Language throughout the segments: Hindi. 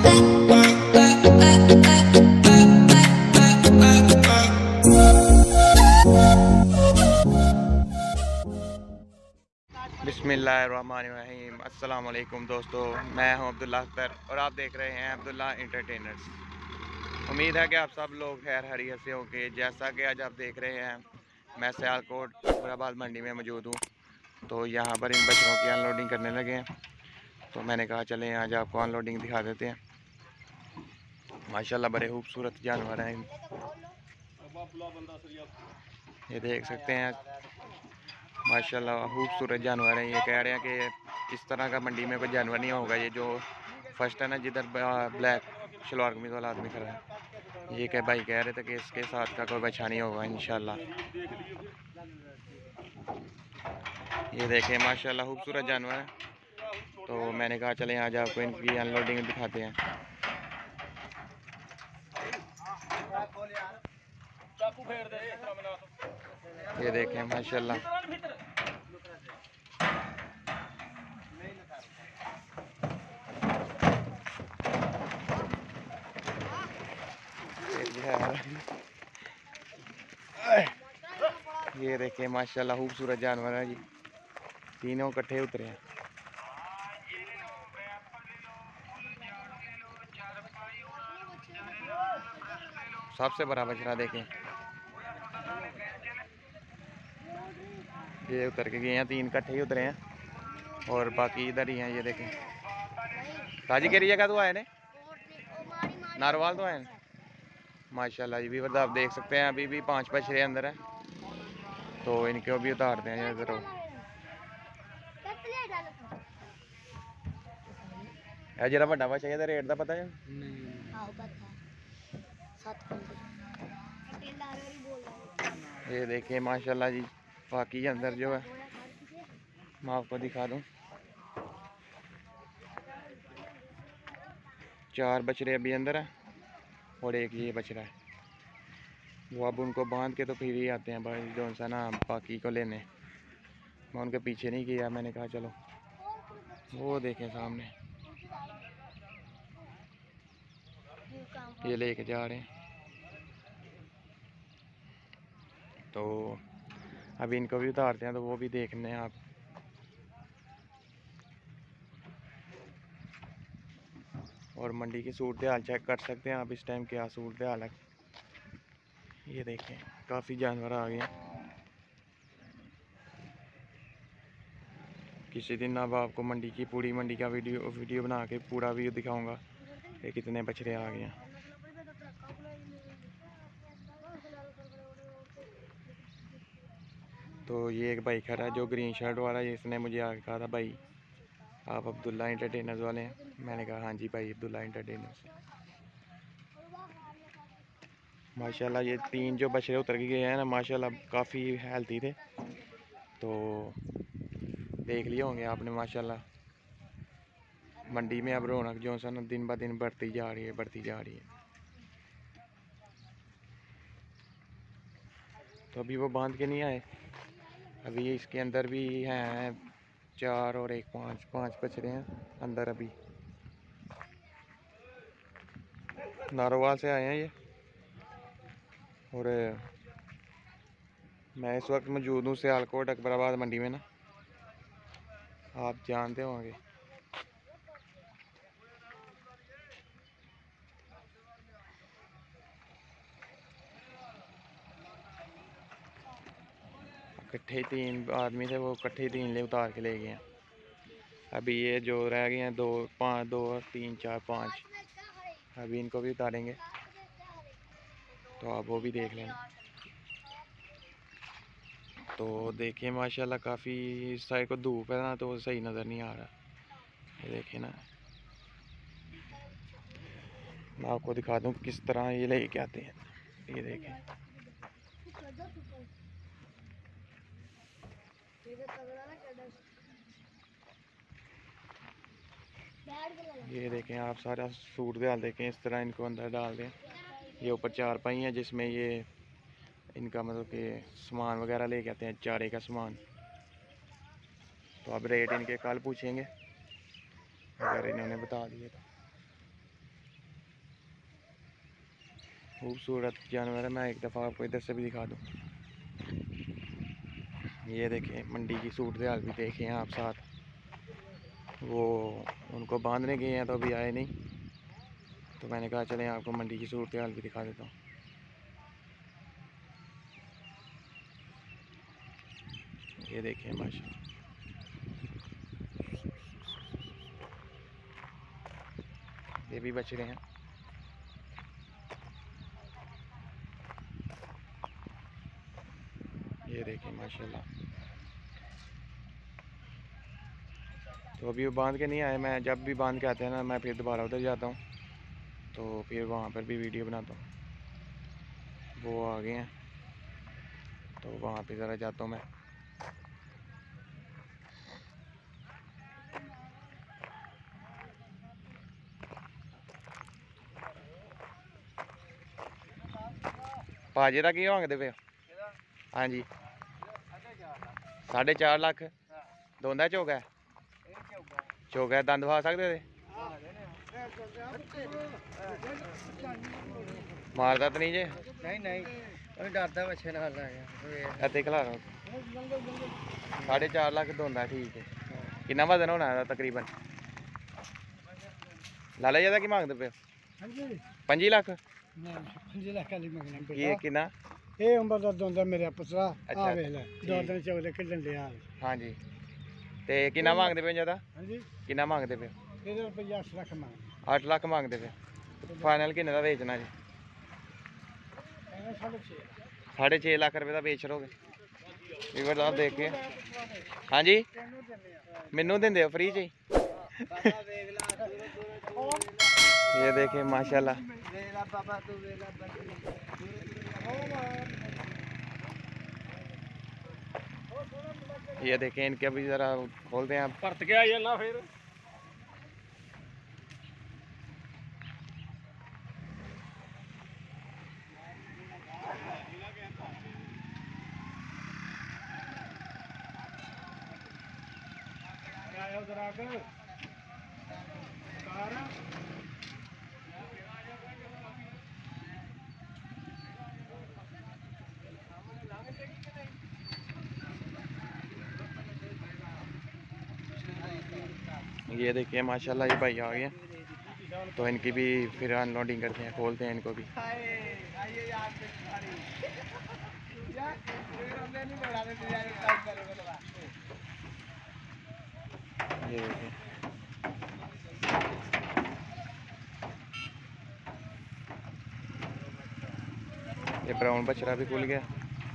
बिस्मिल्लाहिर्रहमानिर्रहीम। अस्सलाम वालेकुम दोस्तों, मैं हूं अब्दुल्ला अख्तर और आप देख रहे हैं अब्दुल्ला एंटरटेनर्स। उम्मीद है कि आप सब लोग खैर खैरियत से होंगे। जैसा कि आज आप देख रहे हैं, मैं सियालकोट अकबराबाद मंडी में मौजूद हूं। तो यहाँ पर इन बछड़ों की अनलोडिंग करने लगे हैं, तो मैंने कहा चलें आज आपको अनलोडिंग दिखा देते हैं। माशाल्लाह बड़े खूबसूरत जानवर हैं। ये देख सकते हैं, माशाल्लाह खूबसूरत जानवर हैं। ये कह रहे हैं कि इस तरह का मंडी में कोई जानवर नहीं होगा। ये जो फर्स्ट है ना, जिधर ब्लैक शलवार कमीज वाला आदमी खड़ा है, ये क्या भाई कह रहे थे कि इसके साथ का कोई बच्चा नहीं होगा इंशाल्लाह। ये देखें माशाल्लाह खूबसूरत जानवर है। तो मैंने कहा चलें आज आपको इनकी अनलोडिंग दिखाते हैं। ये देखें माशाल्लाह, ये देखें माशाल्लाह खूबसूरत जानवर है जी। तीनों इकट्ठे उतरे हैं। सबसे बड़ा बछड़ा देखें, ये उतर के गए हैं। तीन इकट्ठे ही उतरे हैं और बाकी इधर ही हैं। ये देखें ताजी के जगह तो आए ने नारवाल तो आए माशाल्लाह जी। भी आप देख सकते हैं अभी भी 5 बछड़े अंदर हैं, तो इनको भी उतारते हैं ज़रूर। जरा बड़ा बच्चा है, रेट का पता है? ये देखिए माशाल्लाह जी, बाकी अंदर जो है मैं आपको दिखा दूं। 4 बछड़े अभी अंदर हैं और एक ये बछड़ा है। वो अब उनको बांध के तो फिर ही आते हैं भाई जो सा ना बाकी को लेने। मैं उनके पीछे नहीं किया, मैंने कहा चलो। वो देखें सामने ये लेके जा रहे हैं। तो अभी इनको भी उतारते हैं, तो वो भी देखने हैं आप। और मंडी की सूरत हाल चेक कर सकते हैं आप इस टाइम क्या सूरत हाल है। ये देखें काफ़ी जानवर आ गए हैं। किसी दिन अब आपको मंडी की पूरी मंडी का वीडियो बना के पूरा व्यू दिखाऊंगा कि कितने बछड़े आ गए हैं। तो ये एक भाई खड़ा है जो ग्रीन शर्ट वाला है, इसने मुझे आके कहा था भाई आप अब्दुल्ला एंटरटेनर्स वाले हैं। मैंने कहा हाँ जी भाई अब्दुल्ला एंटरटेनर्स। माशाल्लाह ये 3 जो बछड़े उतर के गए हैं ना, माशाल्लाह काफ़ी हेल्थी थे। तो देख लिए होंगे आपने माशाल्लाह मंडी में अब रौनक जो है ना दिन ब दिन बढ़ती जा रही है। तो अभी वो बांध के नहीं आए, अभी इसके अंदर भी हैं 4 और 1 5 बछड़े हैं अंदर। अभी नारोवाल से आए हैं ये। और मैं इस वक्त मौजूद हूँ सियालकोट अकबराबाद मंडी में ना, आप जानते होंगे। इकट्ठे 3 आदमी थे, वो इकट्ठे 3 ले उतार के ले गए हैं। अभी ये जो रह गए हैं 2 5 2 3 4 5, अभी इनको भी उतारेंगे, तो आप वो भी देख लेना। तो देखिए माशाल्लाह काफ़ी इस साइड को धूप है ना, तो सही नज़र नहीं आ रहा। ये देखिए ना, मैं आपको दिखा दूँ किस तरह ये लेके आते हैं। ये देखें ये देखें आप सारा सूट दाल देखें। इस तरह इनको अंदर डाल दें। ये ऊपर 4 पाई हैं जिसमें ये इनका मतलब कि सामान वगैरह लेके आते हैं, चारे का सामान। तो अब रेट इनके कल पूछेंगे अगर इन्होंने बता दिए तो। खूबसूरत जानवर है। मैं एक दफ़ा आपको इधर से भी दिखा दूँ। ये देखें मंडी की सूरत हाल भी देखें आप साथ। वो उनको बांधने गए हैं तो अभी आए नहीं, तो मैंने कहा चलें आपको मंडी की सूरत हाल भी दिखा देता हूँ। ये देखें माशाल्लाह, ये भी बच रहे हैं। ये देखें माशाल्लाह। तो अभी वो बांध के नहीं आए, मैं जब भी बांध के आते हैं ना मैं फिर दोबारा उधर जाता हूँ, तो फिर वहाँ पर भी वीडियो बनाता हूँ। वो आ गए हैं तो वहाँ पे ज़रा जाता हूँ मैं। भाजी का की मंगते पे? हाँ जी 4.5 लाख दोंदा चौक है। चौक है दंद खा सकते थे? मारदा तो नहीं जे? नहीं डरदा बच्चे नाल इत्थे खला 4.5 लाख दोंदा। ठीक है, कितना वजन होना है तकरीबन? लाला जी की मंगते पे? 5 लाख। 5 लाख वाली मंगना बेटा। ये कितना? ये उम्र दा दोंदा मेरे पुत्रा। अच्छा, आ वेख ले दो दिन चौले खेलन लिया। हाँ जी, ते कितना मांगते पे ज्यादा? हां जी कितना मांगते पे? ਇਹਦੇ ਰੁਪਈਆ 8 ਲੱਖ ਮੰਗਦੇ 8 लाख मांगते पे। फाइनल किन्ने का बेचना जी? ਐਵੇਂ 6.5 6.5 लाख रुपए का बेच रहोगे? वीवर साहब देख के। हाँ जी ਤੈਨੂੰ ਦਿੰਦੇ ਆ मैनू देंदे हो फ्री च ही? ਬਾਬਾ ਵੇਖ ਲਾ ये देखे माशाल्लाह। ਵੇਖ ਲਾ ਬਾਬਾ ਤੂੰ ਵੇਖ ਲਾ ये देखें इनके अभी ज़रा खोलते हैं। ਭਰਤ ਕੇ ਆਈ ਨਾ ਫਿਰ ਆਇਆ ਉਧਰ ਆ ਕੇ ਕਾਰ ये देखिए माशाल्लाह ये भाई आ गए, तो इनकी भी फिर अनलोडिंग करते हैं, खोलते हैं इनको भी। ये देखिए ये ब्राउन बछड़ा भी खुल गया।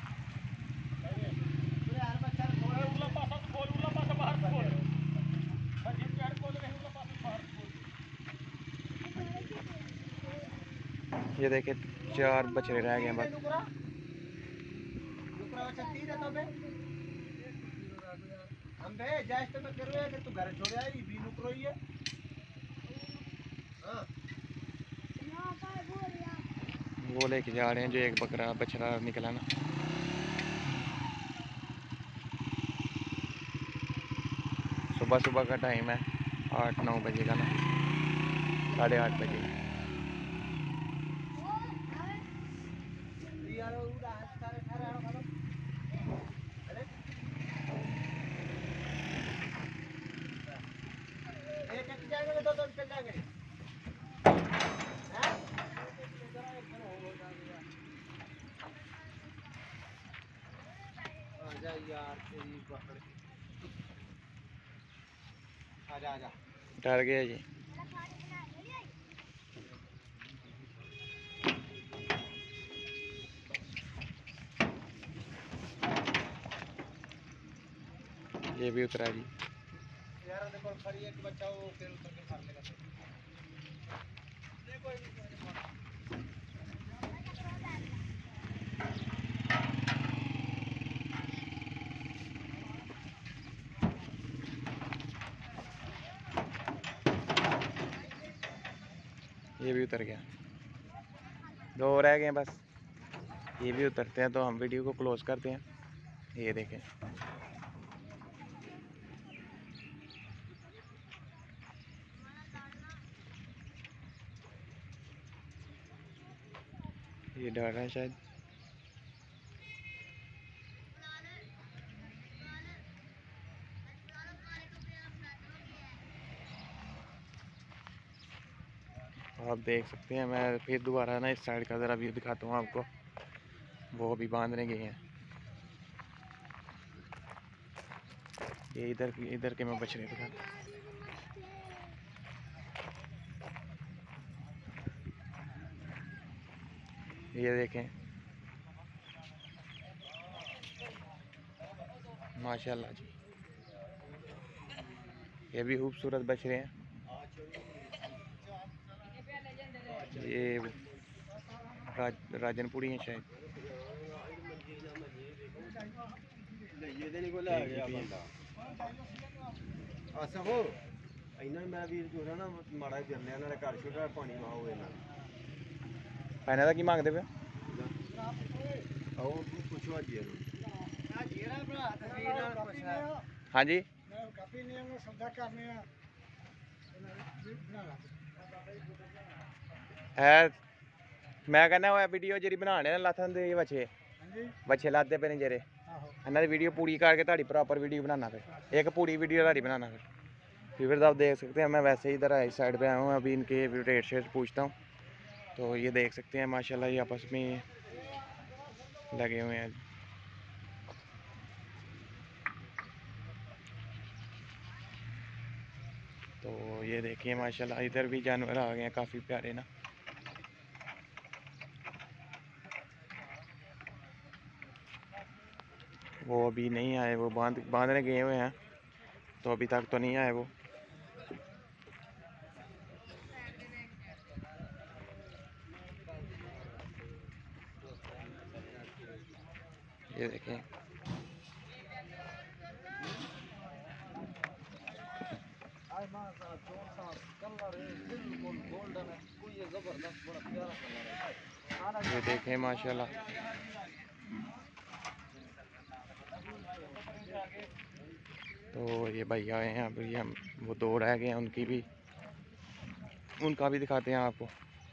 ये देखे 4 बछड़े रह गए बस। वो लेके जा रहे हैं जो एक बकरा बछड़ा निकला ना। सुबह सुबह का टाइम है, 8-9 बजे का ना, 8:30 बजे। डर गया जी। ये भी उतरा जी। यार देखो खड़ी एक बच्चा वो फिर उतर के मार लेगा। ये भी उतर गया, 2 रह गए बस। ये भी उतरते हैं तो हम वीडियो को क्लोज करते हैं। ये देखें ये डर रहा है शायद। आप देख सकते हैं, मैं फिर दोबारा ना इस साइड का ज़रा व्यू दिखाता हूँ आपको। वो अभी बांधने गए हैं। ये इधर के मैं बछड़े दिखाता हूँ। ये देखें माशाल्लाह जी, ये भी खूबसूरत बछड़े हैं। ये राजनपुरी हैं शायद। अच्छा हो इन्ना मैं वीर जो ना माड़ा फिरने वाला घर छोटा पानी मां होए ना पैने का की मांगते पे? आओ पूछो जी ना जीरा भरा तस्वीर नाल पूछा। हाँ जी मैं काफी नियम में सौदा करने है। मैं कहना वो वीडियो जी बनाने लाथन दे बच्चे बच्चे लाते पे ने जेरे इन्होंने वीडियो पूरी करके ताड़ी प्रॉपर वीडियो बनाना, फिर एक पूरी वीडियो ताड़ी बनाना। फिर आप देख सकते हैं, मैं वैसे ही इधर इस साइड पे आया हूँ, अभी इनके रेट शेट पूछता हूँ। तो ये देख सकते हैं माशाल्लाह, ये आपस में लगे हुए हैं। तो ये देखिए माशाल्लाह, इधर भी जानवर आ गए हैं काफ़ी प्यारे ना। वो अभी नहीं आए, वो बांधने गए हुए हैं, तो अभी तक तो नहीं आए वो। ये देखें ये देखें माशाल्लाह। तो ये भैया आए हैं अभी, हम वो दो रह गए हैं, उनका भी दिखाते हैं आपको।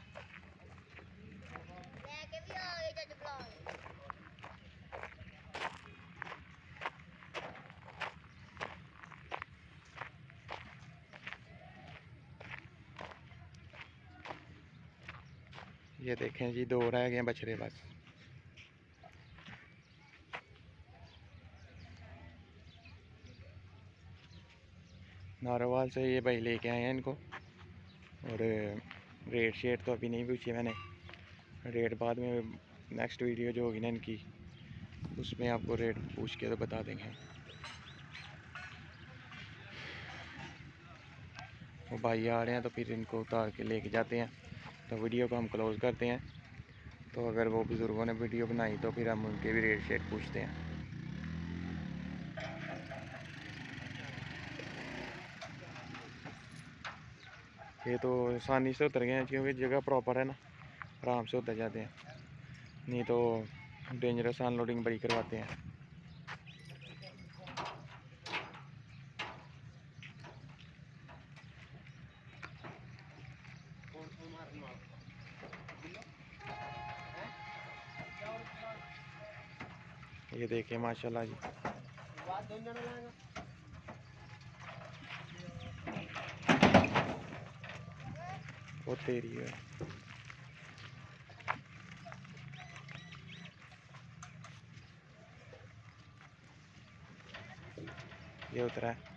ये देखें जी, दो रह गए हैं बछड़े बस। नारोवाल से ये भाई लेके आए हैं इनको, और रेट शेट तो अभी नहीं पूछी मैंने, रेट बाद में नेक्स्ट वीडियो जो होगी ना इनकी, उसमें आपको रेट पूछ के तो बता देंगे। वो भाई आ रहे हैं तो फिर इनको उतार के लेके जाते हैं, तो वीडियो को हम क्लोज़ करते हैं। तो अगर वो बुज़ुर्गों ने वीडियो बनाई तो फिर हम उनके भी रेट शेट पूछते हैं। ये तो आसानी से उतर गए हैं क्योंकि जगह प्रॉपर है ना, आराम से उतर जाते हैं, नहीं तो डेंजरस अनलोडिंग बड़ी करवाते हैं। ये देखिए माशाल्लाह जी, बहुत तेरी है। ये उतरा है,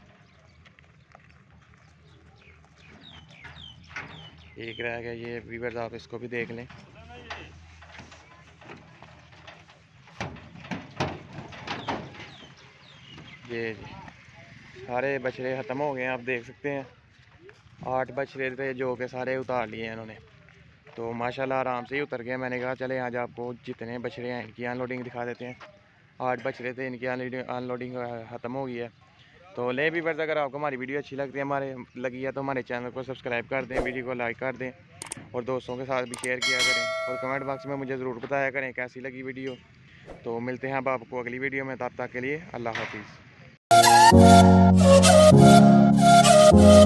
एक रह गया, ये व्यूअर्स आप इसको भी देख लें। ये जी सारे बछड़े ख़त्म हो गए हैं, आप देख सकते हैं 8 बछड़े थे जो कि सारे उतार लिए हैं इन्होंने। तो माशाल्लाह आराम से ही उतर गए। मैंने कहा चले आज आपको जितने बछड़े हैं इनकी अनलोडिंग दिखा देते हैं। 8 बछड़े थे, इनकी अनलोडिंग ख़त्म हो गई है। तो ले भी बस, अगर आपको हमारी वीडियो अच्छी लगती है लगी है तो हमारे चैनल को सब्सक्राइब कर दें, वीडियो को लाइक कर दें और दोस्तों के साथ भी शेयर किया करें, और कमेंट बॉक्स में मुझे ज़रूर बताया करें कैसी लगी वीडियो। तो मिलते हैं अब आपको अगली वीडियो में, तब तक के लिए अल्लाह हाफिज़।